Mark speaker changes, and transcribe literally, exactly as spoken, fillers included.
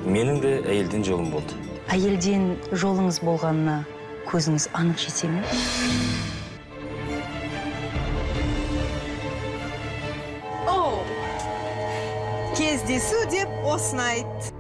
Speaker 1: Менің де әйелден жолым болды.
Speaker 2: Әйелден жолыңыз болғанына көзіңіз анық жете ме?
Speaker 3: Кездесу деп осыны айт.